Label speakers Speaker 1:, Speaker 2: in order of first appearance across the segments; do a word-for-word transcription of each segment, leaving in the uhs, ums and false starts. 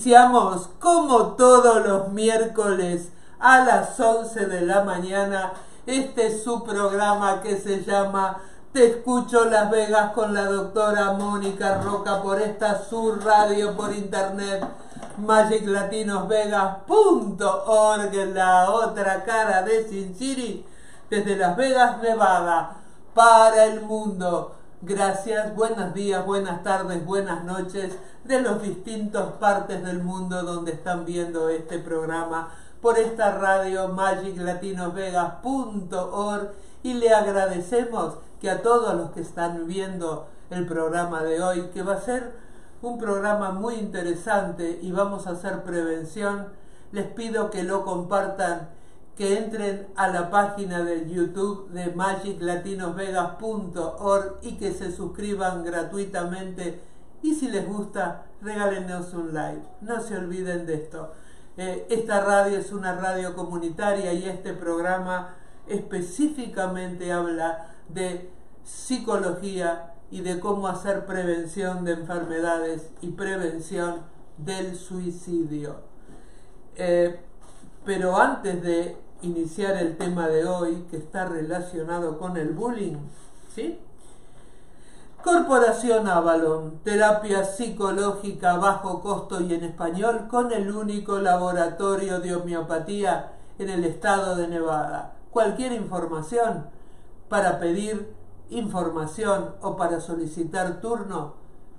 Speaker 1: Iniciamos como todos los miércoles a las once de la mañana. Este es su programa que se llama Te Escucho Las Vegas con la doctora Mónica Roca por esta su radio por internet magic latinos vegas punto org, la otra cara de Sin City, desde Las Vegas, Nevada, para el mundo. Gracias, buenos días, buenas tardes, buenas noches de las distintas partes del mundo donde están viendo este programa por esta radio magic latinos vegas punto org, y le agradecemos que a todos los que están viendo el programa de hoy, que va a ser un programa muy interesante y vamos a hacer prevención, les pido que lo compartan, que entren a la página del YouTube de magic latinos vegas punto org y que se suscriban gratuitamente, y si les gusta, regálenos un like. No se olviden de esto. Eh, esta radio es una radio comunitaria y este programa específicamente habla de psicología y de cómo hacer prevención de enfermedades y prevención del suicidio. Eh, pero antes de iniciar el tema de hoy, que está relacionado con el bullying, ¿sí? Corporación Avalon, terapia psicológica a bajo costo y en español, con el único laboratorio de homeopatía en el estado de Nevada. Cualquier información para pedir información o para solicitar turno,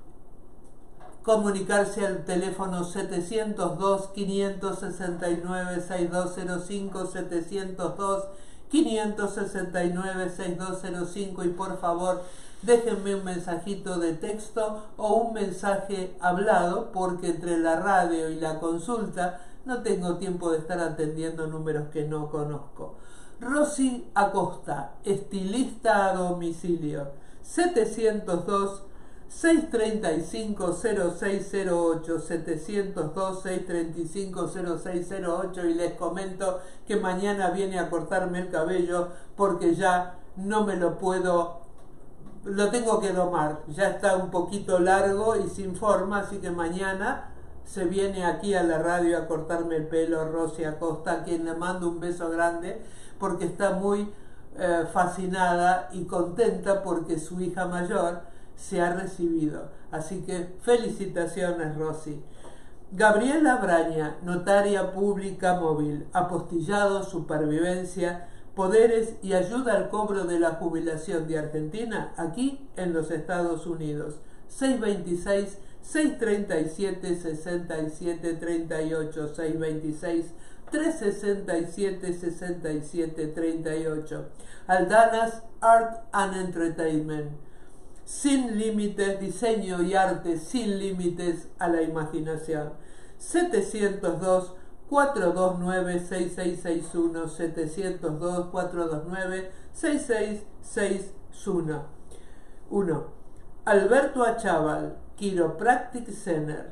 Speaker 1: comunicarse al teléfono setecientos dos, quinientos sesenta y nueve, sesenta y dos cero cinco, setecientos dos, quinientos sesenta y nueve, sesenta y dos cero cinco, y por favor déjenme un mensajito de texto o un mensaje hablado, porque entre la radio y la consulta no tengo tiempo de estar atendiendo números que no conozco. Rosy Acosta, estilista a domicilio, setecientos dos, seiscientos treinta y cinco, cero seis cero ocho, setecientos dos, seiscientos treinta y cinco, cero seis cero ocho, y les comento que mañana viene a cortarme el cabello porque ya no me lo puedo, lo tengo que domar, ya está un poquito largo y sin forma, así que mañana se viene aquí a la radio a cortarme el pelo Rosy Acosta, a quien le mando un beso grande, porque está muy eh, fascinada y contenta porque su hija mayor se ha recibido. Así que felicitaciones, Rosy. Gabriela Braña, notaria pública móvil, apostillado, supervivencia, poderes y ayuda al cobro de la jubilación de Argentina, aquí en los Estados Unidos. seiscientos veintiséis, seiscientos treinta y siete, sesenta y siete treinta y ocho, seiscientos veintiséis, trescientos sesenta y siete, sesenta y siete treinta y ocho. Aldanas Art and Entertainment, sin límites, diseño y arte sin límites a la imaginación. setecientos dos, cuatrocientos veintinueve, sesenta y seis sesenta y uno, setecientos dos, cuatrocientos veintinueve, sesenta y seis sesenta y uno. Alberto Achával, Chiropractic Center,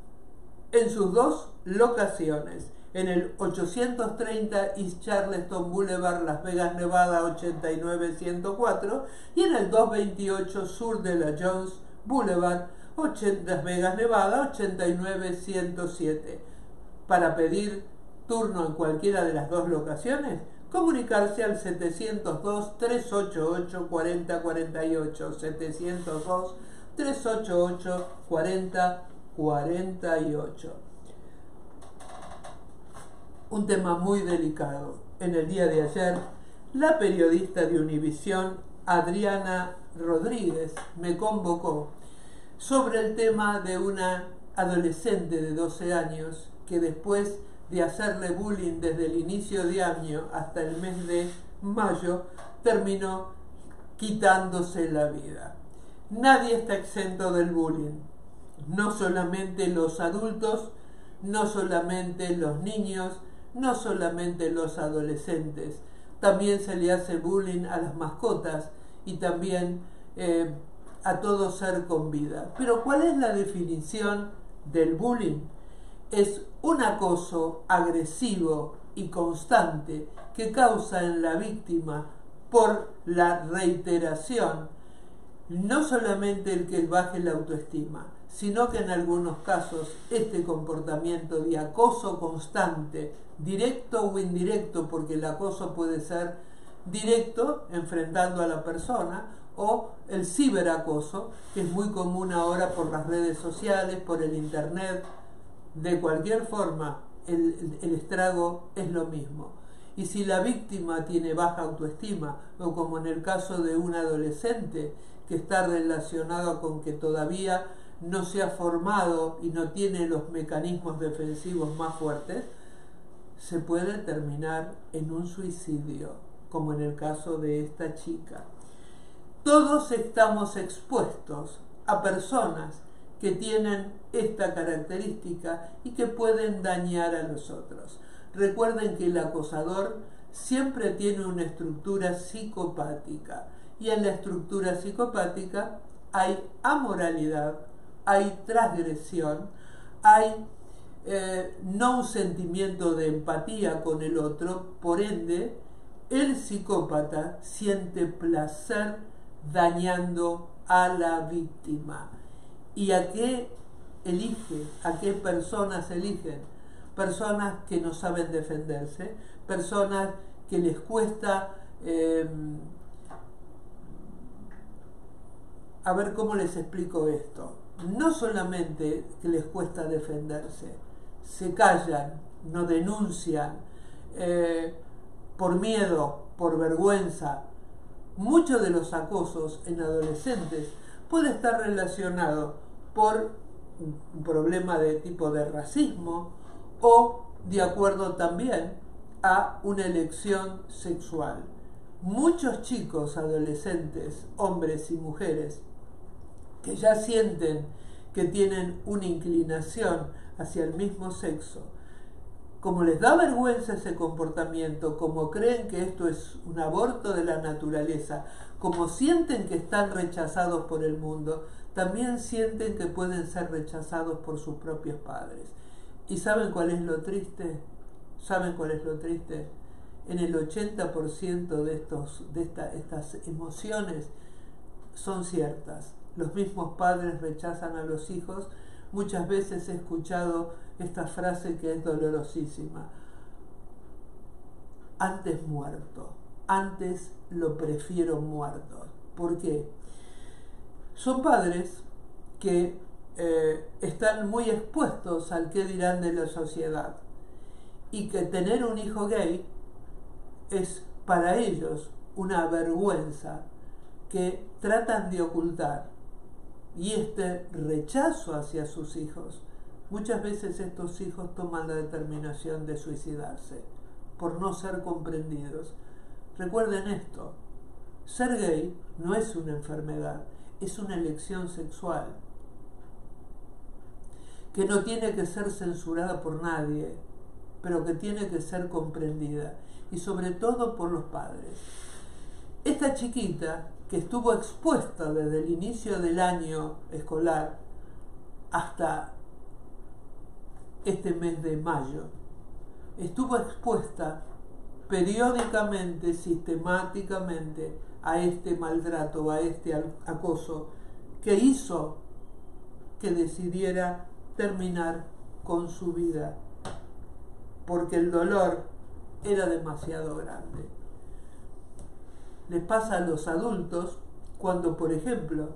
Speaker 1: en sus dos locaciones, en el ochocientos treinta East Charleston Boulevard, Las Vegas, Nevada, ochenta y nueve ciento cuatro, y en el doscientos veintiocho Sur de la Jones Boulevard, Las Vegas, Nevada, ochenta y nueve ciento siete. Para pedir turno en cualquiera de las dos locaciones, comunicarse al setecientos dos, trescientos ochenta y ocho, cuarenta cuarenta y ocho, setecientos dos, trescientos ochenta y ocho, cuarenta cuarenta y ocho. Un tema muy delicado. En el día de ayer, la periodista de Univisión, Adriana Rodríguez, me convocó sobre el tema de una adolescente de doce años que después de hacerle bullying desde el inicio de año hasta el mes de mayo, terminó quitándose la vida. Nadie está exento del bullying, no solamente los adultos, no solamente los niños, no solamente los adolescentes, también se le hace bullying a las mascotas y también eh, a todo ser con vida. Pero ¿cuál es la definición del bullying? Es un acoso agresivo y constante que causa en la víctima, por la reiteración, no solamente el que baje la autoestima, sino que en algunos casos este comportamiento de acoso constante, directo o indirecto, porque el acoso puede ser directo, enfrentando a la persona, o el ciberacoso, que es muy común ahora por las redes sociales, por el internet. De cualquier forma, el, el estrago es lo mismo. Y si la víctima tiene baja autoestima, o como en el caso de un adolescente que está relacionado con que todavía no se ha formado y no tiene los mecanismos defensivos más fuertes, se puede terminar en un suicidio, como en el caso de esta chica. Todos estamos expuestos a personas que tienen esta característica y que pueden dañar a los otros. Recuerden que el acosador siempre tiene una estructura psicopática, y en la estructura psicopática hay amoralidad, hay transgresión, hay eh, no un sentimiento de empatía con el otro. Por ende, el psicópata siente placer dañando a la víctima. ¿Y a qué elige? ¿A qué personas eligen? Personas que no saben defenderse, personas que les cuesta, eh, a ver cómo les explico esto, no solamente que les cuesta defenderse, se callan, no denuncian, eh, por miedo, por vergüenza. Muchos de los acosos en adolescentes puede estar relacionado por un problema de tipo de racismo, o de acuerdo también a una elección sexual. Muchos chicos adolescentes, hombres y mujeres, que ya sienten que tienen una inclinación hacia el mismo sexo, como les da vergüenza ese comportamiento, como creen que esto es un aborto de la naturaleza, como sienten que están rechazados por el mundo, también sienten que pueden ser rechazados por sus propios padres. ¿Y saben cuál es lo triste? ¿Saben cuál es lo triste? En el ochenta por ciento de, estos, de esta, estas emociones son ciertas. Los mismos padres rechazan a los hijos. Muchas veces he escuchado esta frase que es dolorosísima: antes muerto, antes lo prefiero muerto. ¿Por qué? Son padres que eh, están muy expuestos al qué dirán de la sociedad, y que tener un hijo gay es para ellos una vergüenza que tratan de ocultar. Y este rechazo hacia sus hijos, muchas veces estos hijos toman la determinación de suicidarse por no ser comprendidos. Recuerden esto: ser gay no es una enfermedad, es una elección sexual que no tiene que ser censurada por nadie, pero que tiene que ser comprendida, y sobre todo por los padres. Esta chiquita, que estuvo expuesta desde el inicio del año escolar hasta este mes de mayo, estuvo expuesta periódicamente, sistemáticamente, a este maltrato, a este acoso, que hizo que decidiera terminar con su vida, porque el dolor era demasiado grande. Les pasa a los adultos cuando, por ejemplo,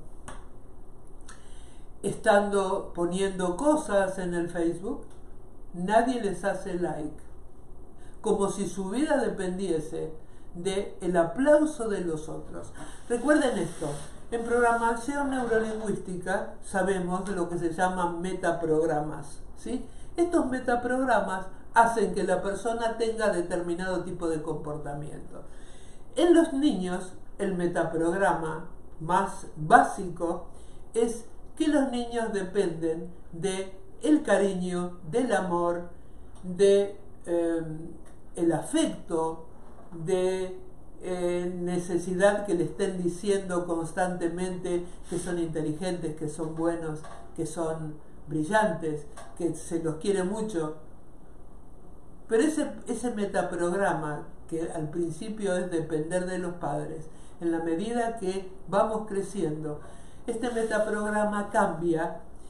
Speaker 1: estando poniendo cosas en el Facebook, nadie les hace like, como si su vida dependiese del aplauso de los otros. Recuerden esto: en programación neurolingüística sabemos de lo que se llaman metaprogramas, ¿sí? Estos metaprogramas hacen que la persona tenga determinado tipo de comportamiento. En los niños, el metaprograma más básico es que los niños dependen del cariño, del amor, de eh, el afecto, de eh, necesidad que le estén diciendo constantemente que son inteligentes, que son buenos, que son brillantes, que se los quiere mucho. Pero ese, ese metaprograma, que al principio es depender de los padres, en la medida que vamos creciendo, este metaprograma cambia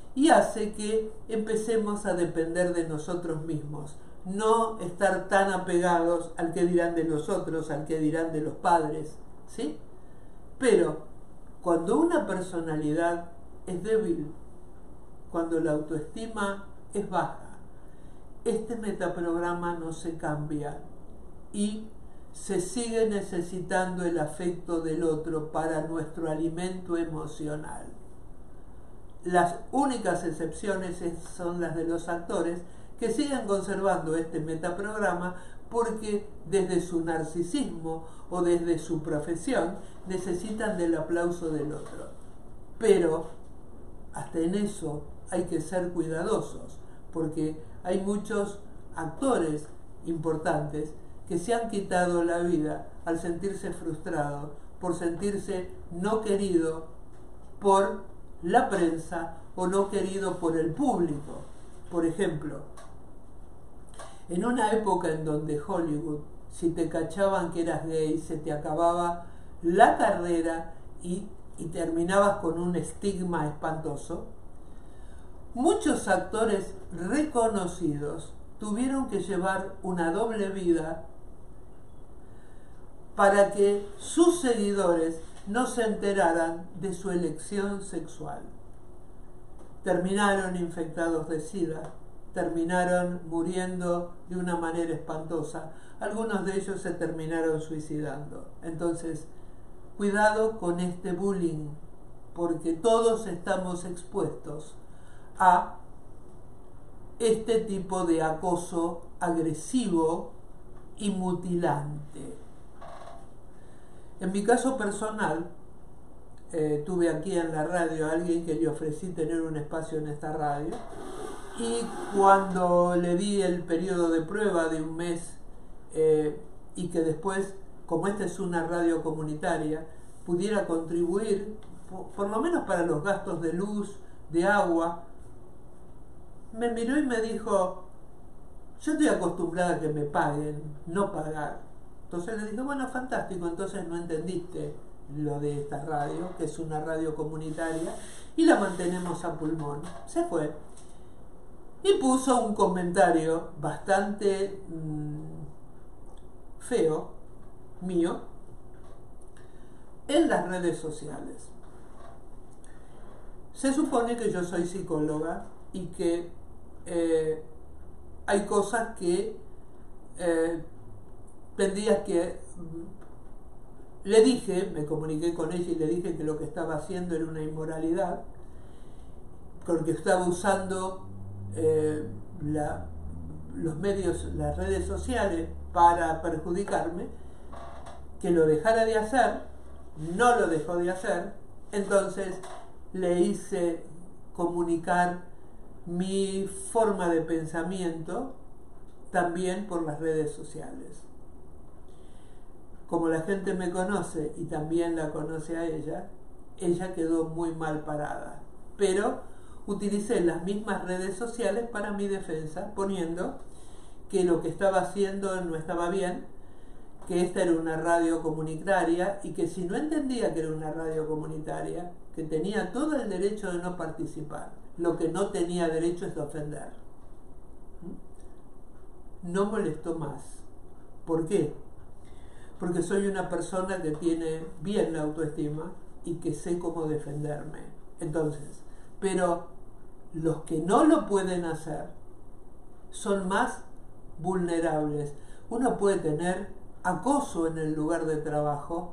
Speaker 1: y hace que empecemos a depender de nosotros mismos, no estar tan apegados al que dirán de los otros, al que dirán de los padres, ¿sí? Pero cuando una personalidad es débil, cuando la autoestima es baja, este metaprograma no se cambia y se sigue necesitando el afecto del otro para nuestro alimento emocional. Las únicas excepciones son las de los actores, que siguen conservando este metaprograma porque desde su narcisismo o desde su profesión necesitan del aplauso del otro. Pero hasta en eso hay que ser cuidadosos, porque hay muchos actores importantes que se han quitado la vida al sentirse frustrados, por sentirse no querido por la prensa o no querido por el público. Por ejemplo, en una época en donde Hollywood, si te cachaban que eras gay, se te acababa la carrera y, y terminabas con un estigma espantoso, muchos actores reconocidos tuvieron que llevar una doble vida para que sus seguidores no se enteraran de su elección sexual. Terminaron infectados de SIDA, terminaron muriendo de una manera espantosa. Algunos de ellos se terminaron suicidando. Entonces, cuidado con este bullying, porque todos estamos expuestos a este tipo de acoso agresivo y mutilante. En mi caso personal, eh, tuve aquí en la radio a alguien que le ofrecí tener un espacio en esta radio, y cuando le di el periodo de prueba de un mes eh, y que después, como esta es una radio comunitaria, pudiera contribuir, por, por lo menos para los gastos de luz, de agua, me miró y me dijo: yo estoy acostumbrada a que me paguen, no pagar. Entonces le dije: bueno, fantástico, entonces no entendiste lo de esta radio, que es una radio comunitaria, y la mantenemos a pulmón. Se fue. Y puso un comentario bastante mmm, feo, mío, en las redes sociales. Se supone que yo soy psicóloga y que eh, hay cosas que eh, tendría que... Le dije, me comuniqué con ella y le dije que lo que estaba haciendo era una inmoralidad, porque estaba usando eh, la, los medios, las redes sociales para perjudicarme, que lo dejara de hacer. No lo dejó de hacer. Entonces le hice comunicar mi forma de pensamiento también por las redes sociales. Como la gente me conoce y también la conoce a ella, ella quedó muy mal parada. Pero utilicé las mismas redes sociales para mi defensa, poniendo que lo que estaba haciendo no estaba bien, que esta era una radio comunitaria y que si no entendía que era una radio comunitaria, que tenía todo el derecho de no participar. Lo que no tenía derecho es de ofender. No molestó más. ¿Por qué? Porque soy una persona que tiene bien la autoestima y que sé cómo defenderme. Entonces, pero los que no lo pueden hacer son más vulnerables. Uno puede tener acoso en el lugar de trabajo,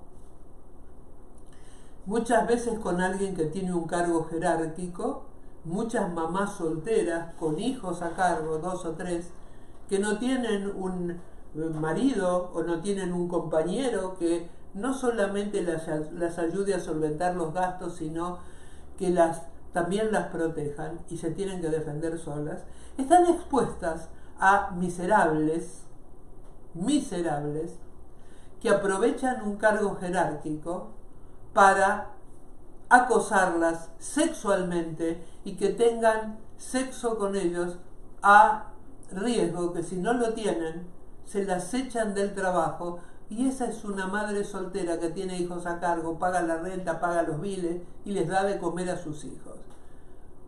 Speaker 1: muchas veces con alguien que tiene un cargo jerárquico, muchas mamás solteras con hijos a cargo, dos o tres, que no tienen un marido o no tienen un compañero que no solamente las, las ayude a solventar los gastos, sino que las, también las protejan y se tienen que defender solas, están expuestas a miserables, miserables, que aprovechan un cargo jerárquico para acosarlas sexualmente y que tengan sexo con ellos a riesgo que si no lo tienen, se las echan del trabajo. Y esa es una madre soltera que tiene hijos a cargo, paga la renta, paga los biles y les da de comer a sus hijos.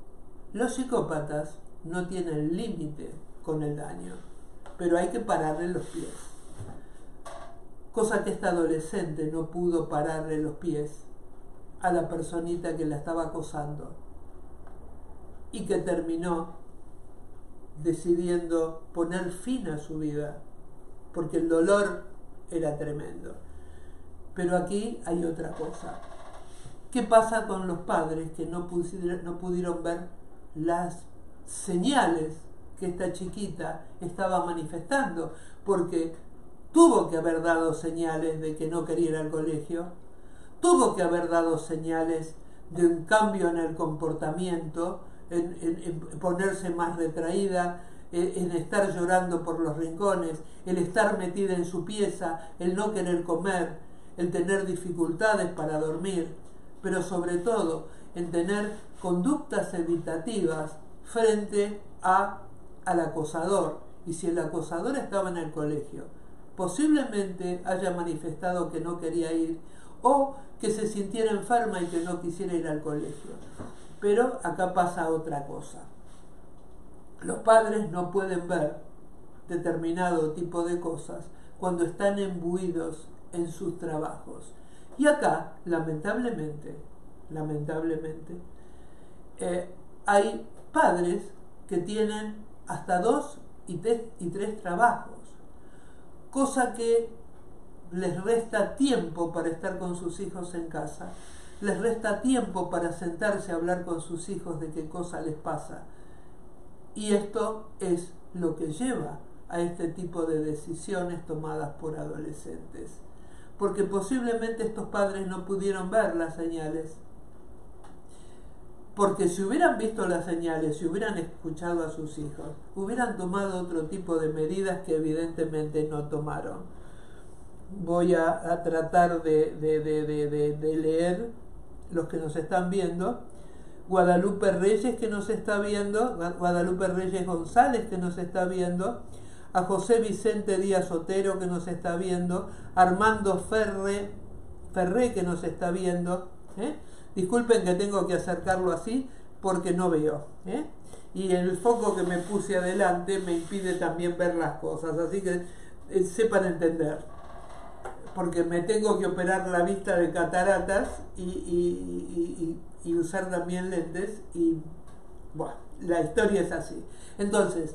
Speaker 1: Los psicópatas no tienen límite con el daño, pero hay que pararle los pies. Cosa que esta adolescente no pudo pararle los pies a la personita que la estaba acosando y que terminó decidiendo poner fin a su vida porque el dolor era tremendo. Pero aquí hay otra cosa. ¿Qué pasa con los padres que no pudieron, no pudieron ver las señales que esta chiquita estaba manifestando? Porque tuvo que haber dado señales de que no quería ir al colegio, tuvo que haber dado señales de un cambio en el comportamiento, en, en, en ponerse más retraída, en, en estar llorando por los rincones, el estar metida en su pieza, el no querer comer, el tener dificultades para dormir, pero sobre todo en tener conductas evitativas frente a, al acosador. Y si el acosador estaba en el colegio, posiblemente haya manifestado que no quería ir o que se sintiera enferma y que no quisiera ir al colegio. Pero acá pasa otra cosa. Los padres no pueden ver determinado tipo de cosas cuando están imbuidos en sus trabajos. Y acá, lamentablemente, lamentablemente, eh, hay padres que tienen hasta dos y tres, y tres trabajos, cosa que les resta tiempo para estar con sus hijos en casa, les resta tiempo para sentarse a hablar con sus hijos de qué cosa les pasa. Y esto es lo que lleva a este tipo de decisiones tomadas por adolescentes. Porque posiblemente estos padres no pudieron ver las señales. Porque si hubieran visto las señales, si hubieran escuchado a sus hijos, hubieran tomado otro tipo de medidas que evidentemente no tomaron. Voy a, a tratar de, de, de, de, de, de leer los que nos están viendo. Guadalupe Reyes, que nos está viendo, Guadalupe Reyes González, que nos está viendo, a José Vicente Díaz Otero, que nos está viendo, Armando Ferre, Ferré, que nos está viendo. ¿eh? Disculpen que tengo que acercarlo así porque no veo. ¿eh? Y el foco que me puse adelante me impide también ver las cosas, así que eh, sepan entender. Porque me tengo que operar la vista de cataratas y, y, y, y usar también lentes y bueno, la historia es así. Entonces,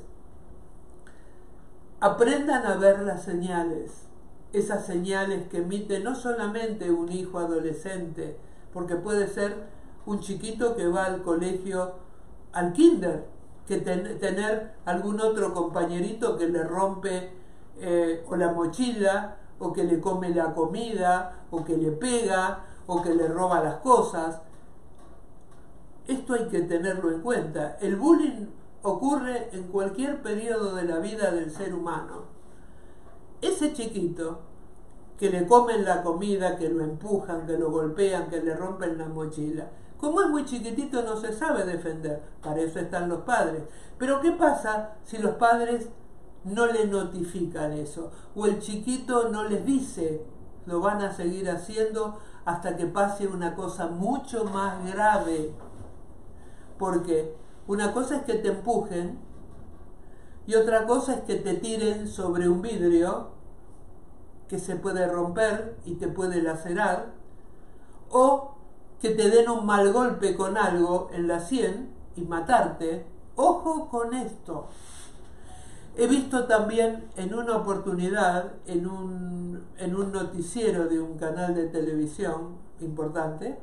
Speaker 1: aprendan a ver las señales, esas señales que emite no solamente un hijo adolescente, porque puede ser un chiquito que va al colegio, al kinder, que ten, tener algún otro compañerito que le rompe eh, o la mochila, o que le come la comida, o que le pega, o que le roba las cosas. Esto hay que tenerlo en cuenta. El bullying ocurre en cualquier periodo de la vida del ser humano. Ese chiquito que le comen la comida, que lo empujan, que lo golpean, que le rompen la mochila, como es muy chiquitito no se sabe defender, para eso están los padres. Pero ¿qué pasa si los padres no le notifican eso? O el chiquito no les dice, lo van a seguir haciendo hasta que pase una cosa mucho más grave. Porque una cosa es que te empujen y otra cosa es que te tiren sobre un vidrio que se puede romper y te puede lacerar, o que te den un mal golpe con algo en la sien y matarte. Ojo con esto. He visto también en una oportunidad, en un, en un noticiero de un canal de televisión importante,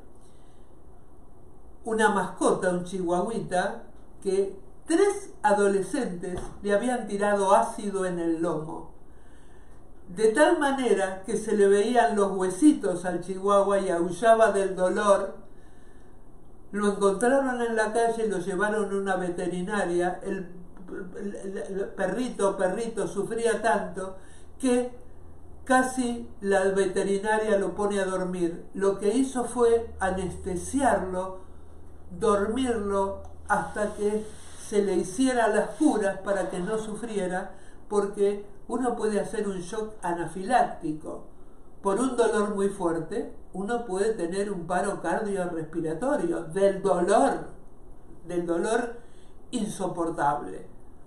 Speaker 1: una mascota, un chihuahuita, que tres adolescentes le habían tirado ácido en el lomo. De tal manera que se le veían los huesitos al chihuahua y aullaba del dolor. Lo encontraron en la calle, lo llevaron a una veterinaria. El, el, el, el perrito, perrito sufría tanto que casi la veterinaria lo pone a dormir. Lo que hizo fue anestesiarlo, dormirlo hasta que se le hiciera las curas para que no sufriera, porque uno puede hacer un shock anafiláctico. Por un dolor muy fuerte, uno puede tener un paro cardiorrespiratorio del dolor, del dolor insoportable.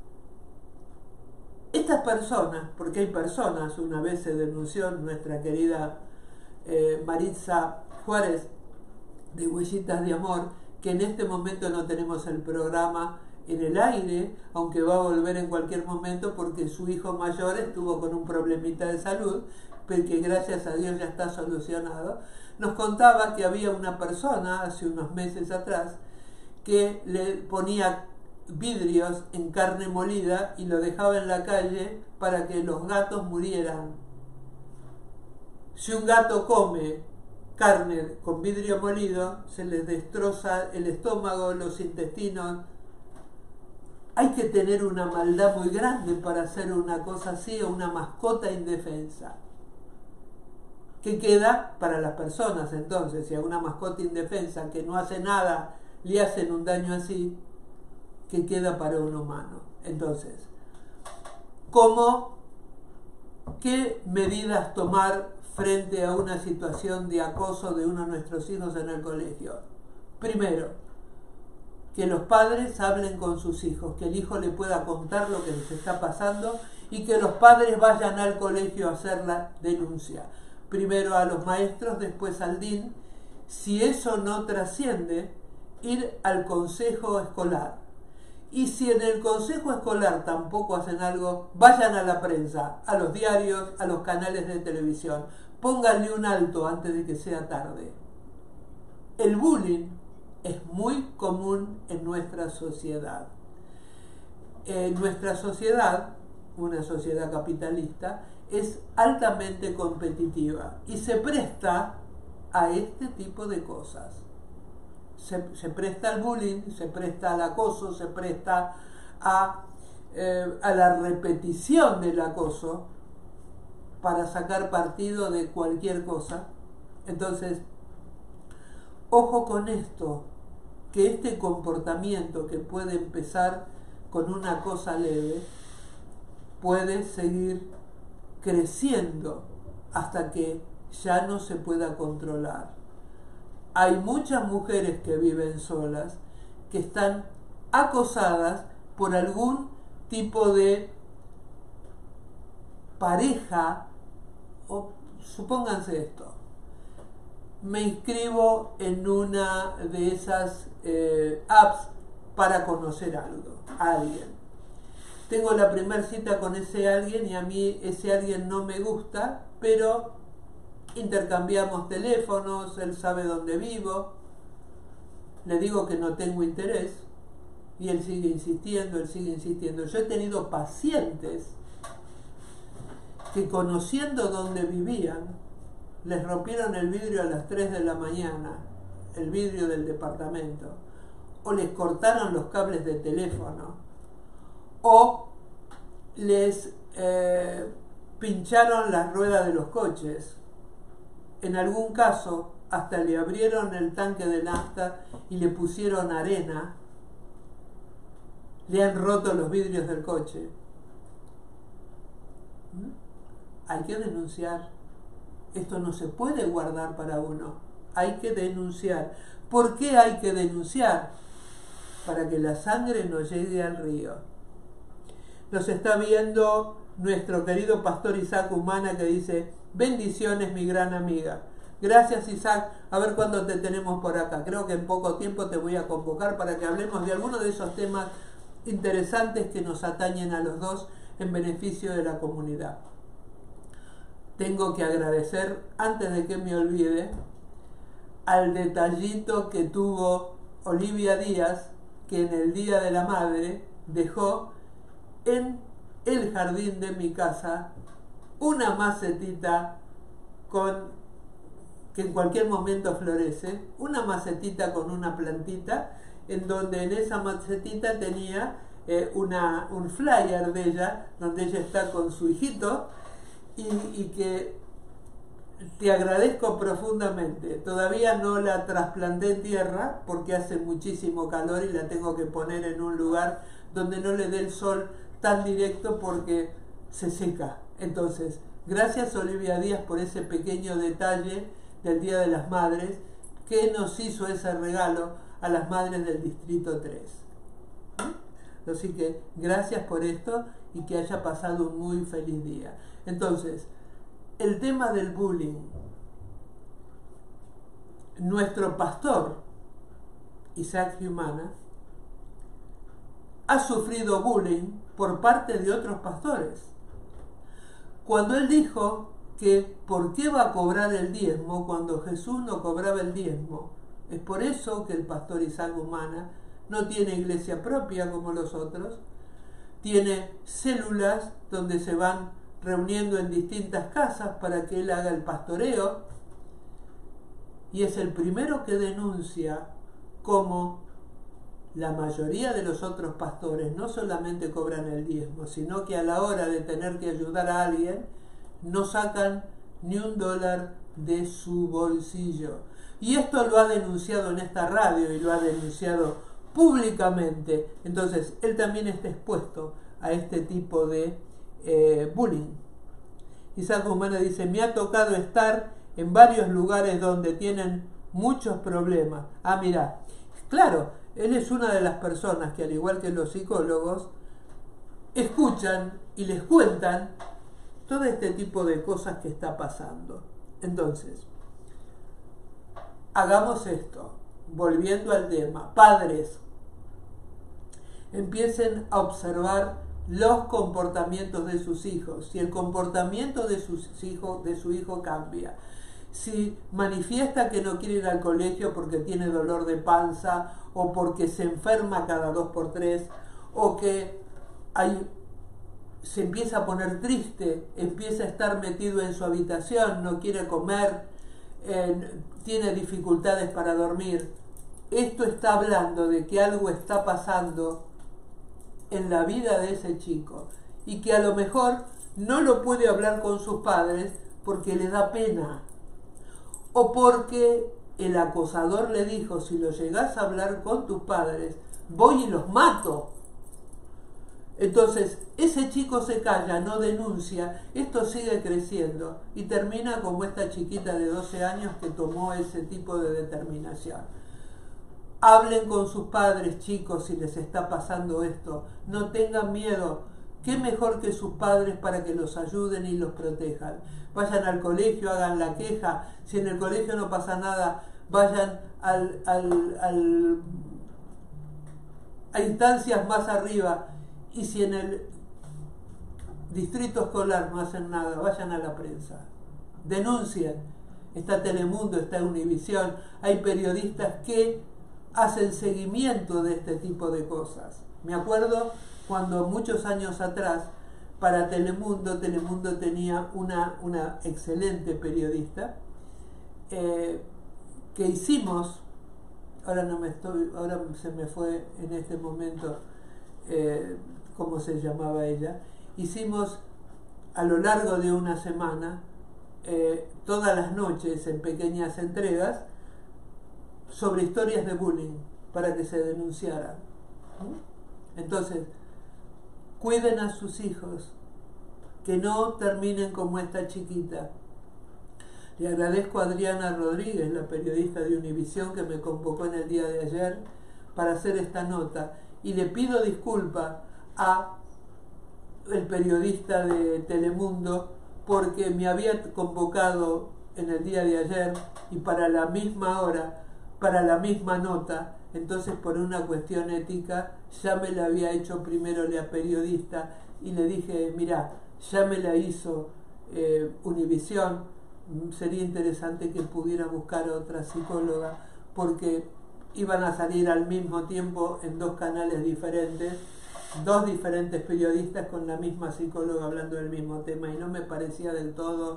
Speaker 1: Estas personas, porque hay personas, una vez se denunció nuestra querida eh, Maritza Juárez de Huellitas de Amor, que en este momento no tenemos el programa en el aire, aunque va a volver en cualquier momento porque su hijo mayor estuvo con un problemita de salud, pero que gracias a Dios ya está solucionado. Nos contaba que había una persona hace unos meses atrás que le ponía vidrios en carne molida y lo dejaba en la calle para que los gatos murieran. Si un gato come carne con vidrio molido, se les destroza el estómago, los intestinos. Hay que tener una maldad muy grande para hacer una cosa así, o una mascota indefensa. ¿Qué queda para las personas entonces? Si a una mascota indefensa que no hace nada le hacen un daño así, ¿qué queda para un humano? Entonces, ¿cómo, qué medidas tomar frente a una situación de acoso de uno de nuestros hijos en el colegio? Primero, que los padres hablen con sus hijos, que el hijo le pueda contar lo que les está pasando y que los padres vayan al colegio a hacer la denuncia. Primero a los maestros, después al D I N. Si eso no trasciende, ir al consejo escolar. Y si en el consejo escolar tampoco hacen algo, vayan a la prensa, a los diarios, a los canales de televisión. Pónganle un alto antes de que sea tarde. El bullying es muy común en nuestra sociedad. En nuestra sociedad, una sociedad capitalista, es altamente competitiva y se presta a este tipo de cosas. Se, se presta al bullying, se presta al acoso, se presta a, eh, a la repetición del acoso para sacar partido de cualquier cosa. Entonces, ojo con esto, que este comportamiento que puede empezar con una cosa leve puede seguir creciendo hasta que ya no se pueda controlar. Hay muchas mujeres que viven solas, que están acosadas por algún tipo de pareja, o supónganse esto, me inscribo en una de esas eh, apps para conocer algo, a alguien. Tengo la primera cita con ese alguien y a mí ese alguien no me gusta, pero intercambiamos teléfonos, él sabe dónde vivo, le digo que no tengo interés y él sigue insistiendo, él sigue insistiendo. Yo he tenido pacientes que, conociendo dónde vivían, les rompieron el vidrio a las tres de la mañana, el vidrio del departamento, o les cortaron los cables de teléfono, o les eh, pincharon las ruedas de los coches. En algún caso, hasta le abrieron el tanque de nafta y le pusieron arena, le han roto los vidrios del coche. ¿Mm? Hay que denunciar. Esto no se puede guardar para uno. Hay que denunciar. ¿Por qué hay que denunciar? Para que la sangre no llegue al río. Nos está viendo nuestro querido pastor Isaac Humana, que dice: bendiciones, mi gran amiga. Gracias, Isaac. A ver cuándo te tenemos por acá. Creo que en poco tiempo te voy a convocar para que hablemos de algunos de esos temas interesantes que nos atañen a los dos en beneficio de la comunidad. Tengo que agradecer, antes de que me olvide, al detallito que tuvo Olivia Díaz, que en el Día de la Madre dejó en el jardín de mi casa una macetita con, que en cualquier momento florece, una macetita con una plantita, en donde en esa macetita tenía eh, una, un flyer de ella, donde ella está con su hijito, y, y que te agradezco profundamente. Todavía no la trasplanté en tierra porque hace muchísimo calor y la tengo que poner en un lugar donde no le dé el sol tan directo porque se seca. Entonces, gracias Olivia Díaz por ese pequeño detalle del Día de las Madres que nos hizo ese regalo a las madres del Distrito tres. Así que gracias por esto y que haya pasado un muy feliz día. Entonces, el tema del bullying. Nuestro pastor, Isaac Humana, ha sufrido bullying por parte de otros pastores. Cuando él dijo que ¿por qué va a cobrar el diezmo cuando Jesús no cobraba el diezmo? Es por eso que el pastor Isaac Humana no tiene iglesia propia como los otros, tiene células donde se van reuniendo en distintas casas para que él haga el pastoreo, y es el primero que denuncia cómo la mayoría de los otros pastores no solamente cobran el diezmo, sino que a la hora de tener que ayudar a alguien, no sacan ni un dólar de su bolsillo. Y esto lo ha denunciado en esta radio y lo ha denunciado públicamente. Entonces, él también está expuesto a este tipo de eh, bullying. Isaac Humana dice, me ha tocado estar en varios lugares donde tienen muchos problemas. Ah, mira, claro, él es una de las personas que, al igual que los psicólogos, escuchan y les cuentan todo este tipo de cosas que está pasando. Entonces, hagamos esto, volviendo al tema. Padres, empiecen a observar los comportamientos de sus hijos. Si el comportamiento de, sus hijos, de su hijo cambia, si manifiesta que no quiere ir al colegio porque tiene dolor de panza, o porque se enferma cada dos por tres, o que hay, se empieza a poner triste, empieza a estar metido en su habitación, no quiere comer, eh, tiene dificultades para dormir, esto está hablando de que algo está pasando en la vida de ese chico y que a lo mejor no lo puede hablar con sus padres porque le da pena, o porque el acosador le dijo, si lo llegás a hablar con tus padres, voy y los mato. Entonces, ese chico se calla, no denuncia, esto sigue creciendo y termina como esta chiquita de doce años que tomó ese tipo de determinación. Hablen con sus padres, chicos, si les está pasando esto. No tengan miedo. ¿Qué mejor que sus padres para que los ayuden y los protejan? Vayan al colegio, hagan la queja. Si en el colegio no pasa nada, vayan al, al, al, a instancias más arriba. Y si en el distrito escolar no hacen nada, vayan a la prensa. Denuncien. Está Telemundo, está Univisión. Hay periodistas que hacen seguimiento de este tipo de cosas. Me acuerdo cuando muchos años atrás, para Telemundo, Telemundo tenía una, una excelente periodista, eh, que hicimos, ahora no me estoy, ahora se me fue en este momento eh, cómo se llamaba ella, hicimos a lo largo de una semana, eh, todas las noches en pequeñas entregas, sobre historias de bullying para que se denunciaran. Entonces, cuiden a sus hijos, que no terminen como esta chiquita. Le agradezco a Adriana Rodríguez, la periodista de Univisión, que me convocó en el día de ayer para hacer esta nota, y le pido disculpas a el periodista de Telemundo porque me había convocado en el día de ayer y para la misma hora, para la misma nota. Entonces, por una cuestión ética, ya me la había hecho primero la periodista y le dije, mira, ya me la hizo eh, Univisión, sería interesante que pudiera buscar otra psicóloga, porque iban a salir al mismo tiempo en dos canales diferentes, dos diferentes periodistas con la misma psicóloga hablando del mismo tema, y no me parecía del todo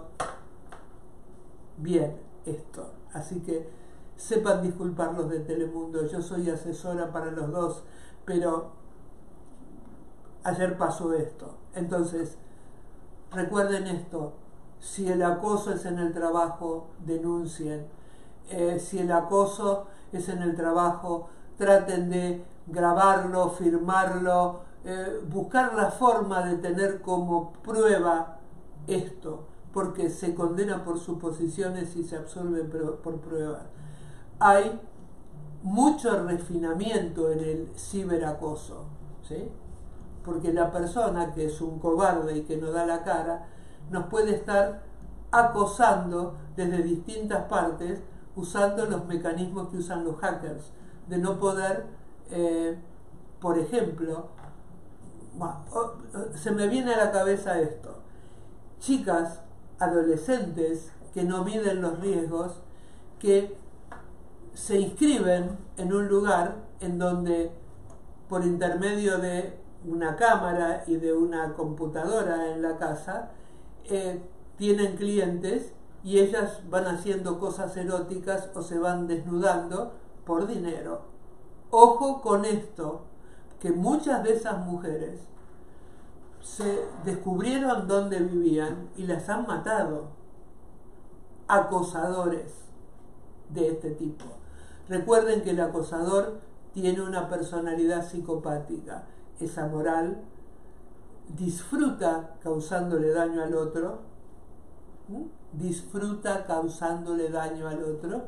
Speaker 1: bien esto. Así que sepan disculparlos de Telemundo, yo soy asesora para los dos, pero ayer pasó esto. Entonces, recuerden esto, si el acoso es en el trabajo, denuncien. Eh, si el acoso es en el trabajo, traten de grabarlo, firmarlo, eh, buscar la forma de tener como prueba esto, porque se condena por suposiciones y se absorbe por pruebas. Hay mucho refinamiento en el ciberacoso. ¿sí? Porque la persona que es un cobarde y que no da la cara, nos puede estar acosando desde distintas partes usando los mecanismos que usan los hackers, de no poder, eh, por ejemplo, bueno, se me viene a la cabeza esto, chicas, adolescentes que no miden los riesgos, que se inscriben en un lugar en donde por intermedio de una cámara y de una computadora en la casa eh, tienen clientes y ellas van haciendo cosas eróticas o se van desnudando por dinero. Ojo con esto, que muchas de esas mujeres se descubrieron dónde vivían y las han matado. Acosadores de este tipo. Recuerden que el acosador tiene una personalidad psicopática, es amoral, disfruta causándole daño al otro, ¿Mm? disfruta causándole daño al otro,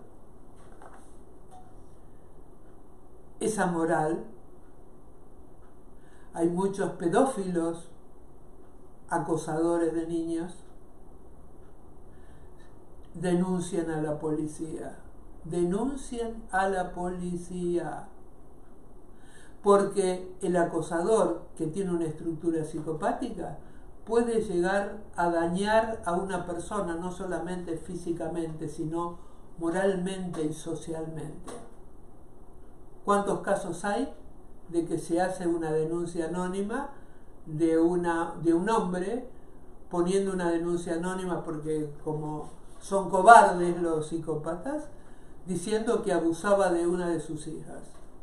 Speaker 1: es amoral. Hay muchos pedófilos, acosadores de niños. Denuncien a la policía, denuncien a la policía, porque el acosador que tiene una estructura psicopática puede llegar a dañar a una persona, no solamente físicamente, sino moralmente y socialmente. ¿Cuántos casos hay de que se hace una denuncia anónima de, una, de un hombre poniendo una denuncia anónima porque como son cobardes los psicópatas, diciendo que abusaba de una de sus hijas?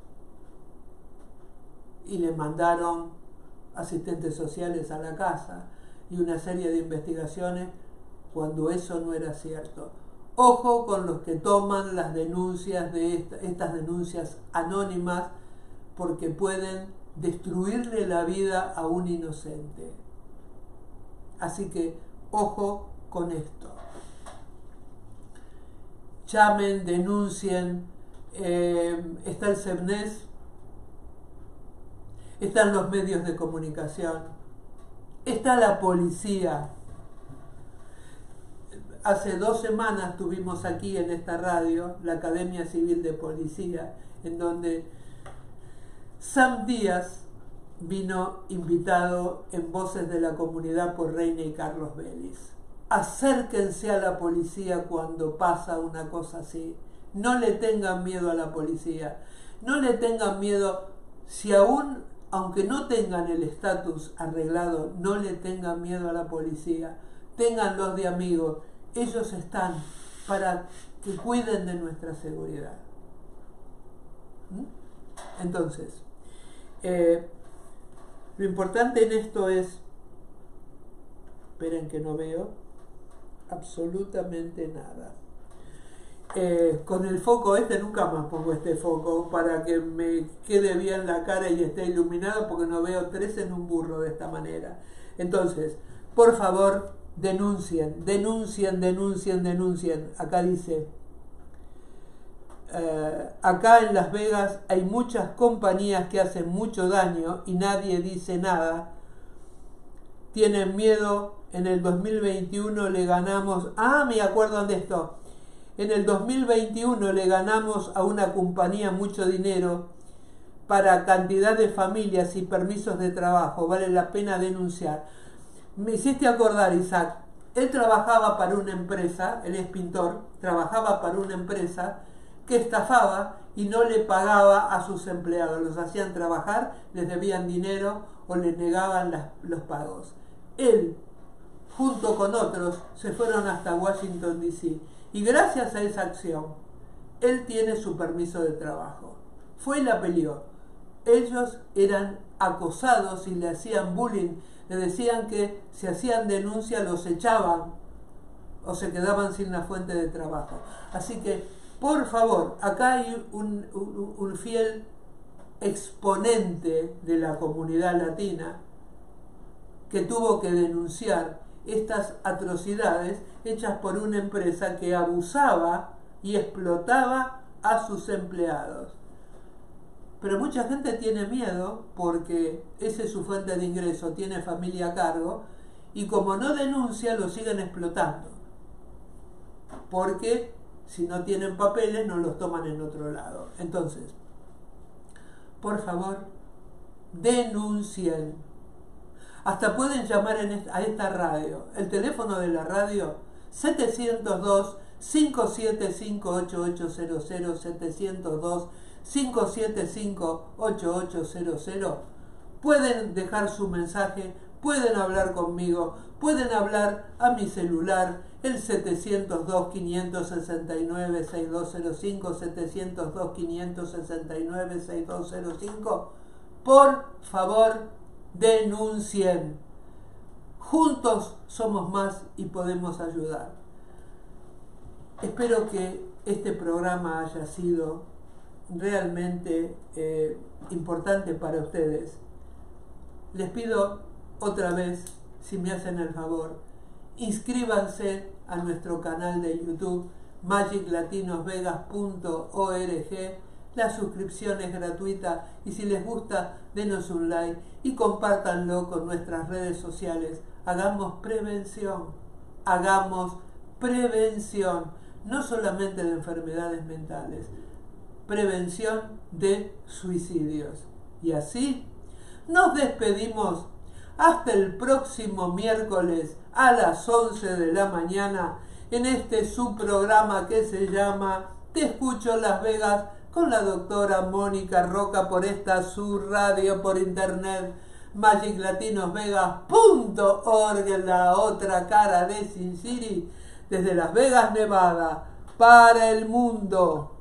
Speaker 1: Y le mandaron asistentes sociales a la casa y una serie de investigaciones cuando eso no era cierto. Ojo con los que toman las denuncias de esta, estas denuncias anónimas, porque pueden destruirle la vida a un inocente. Así que ojo con esto. Llamen, denuncien, eh, está el CEBNES, están los medios de comunicación, está la policía. Hace dos semanas tuvimos aquí en esta radio la Academia Civil de Policía, en donde Sam Díaz vino invitado en Voces de la Comunidad por Reina y Carlos Vélez. Acérquense a la policía cuando pasa una cosa así. No le tengan miedo a la policía. No le tengan miedo, si aún, aunque no tengan el estatus arreglado, no le tengan miedo a la policía. Ténganlos de amigos. Ellos están para que cuiden de nuestra seguridad. ¿Mm? Entonces, eh, lo importante en esto es, esperen que no veo absolutamente nada. Eh, con el foco este, nunca más pongo este foco para que me quede bien la cara y esté iluminado, porque no veo tres en un burro de esta manera. Entonces, por favor, denuncien, denuncien, denuncien, denuncien. Acá dice, eh, acá en Las Vegas hay muchas compañías que hacen mucho daño y nadie dice nada. Tienen miedo. En el dos mil veintiuno le ganamos, ah, me acuerdo de esto, en el dos mil veintiuno le ganamos a una compañía mucho dinero para cantidad de familias y permisos de trabajo, vale la pena denunciar. Me hiciste acordar, Isaac, él trabajaba para una empresa, él es pintor, trabajaba para una empresa que estafaba y no le pagaba a sus empleados, los hacían trabajar, les debían dinero o les negaban las, los pagos. Él, junto con otros, se fueron hasta Washington D C y gracias a esa acción, él tiene su permiso de trabajo. Fue y la peleó. Ellos eran acosados y le hacían bullying, le decían que si hacían denuncia los echaban o se quedaban sin la fuente de trabajo. Así que, por favor, acá hay un, un, un fiel exponente de la comunidad latina que tuvo que denunciar estas atrocidades hechas por una empresa que abusaba y explotaba a sus empleados. Pero mucha gente tiene miedo porque esa es su fuente de ingreso, tiene familia a cargo, y como no denuncia, lo siguen explotando. Porque si no tienen papeles, no los toman en otro lado. Entonces, por favor, denuncien. Hasta pueden llamar en esta, a esta radio. El teléfono de la radio, setecientos dos, cinco siete cinco, ocho ocho cero cero, setecientos dos, cinco siete cinco, ocho ocho cero cero. Pueden dejar su mensaje, pueden hablar conmigo, pueden hablar a mi celular, el setecientos dos, quinientos sesenta y nueve, sesenta y dos cero cinco, setecientos dos, quinientos sesenta y nueve, sesenta y dos cero cinco. Por favor, denuncien. Juntos somos más y podemos ayudar. Espero que este programa haya sido realmente eh, importante para ustedes. Les pido otra vez, si me hacen el favor, inscríbanse a nuestro canal de YouTube magic latinos vegas punto org. La suscripción es gratuita y si les gusta, denos un like y compártanlo con nuestras redes sociales. Hagamos prevención, hagamos prevención, no solamente de enfermedades mentales, prevención de suicidios. Y así nos despedimos hasta el próximo miércoles a las once de la mañana en este subprograma que se llama Te Escucho Las Vegas con la doctora Mónica Roca por esta su radio por internet magic latinos vegas punto org, la otra cara de Sin City, desde Las Vegas, Nevada, para el mundo.